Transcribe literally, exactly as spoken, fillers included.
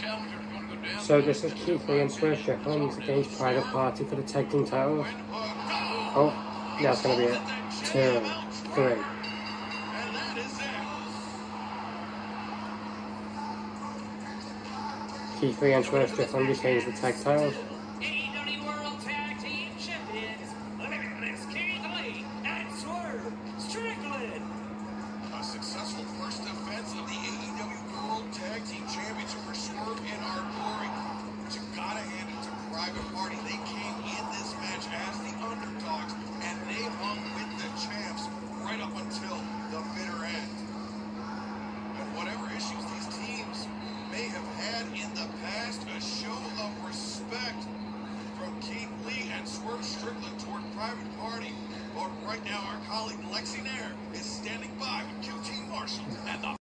So this is Keith Lee and Swerve Strickland against Private Party for the tag team titles. Oh, that's going to be it. Two, three. Keith Lee and Swerve Strickland retains the tag titles.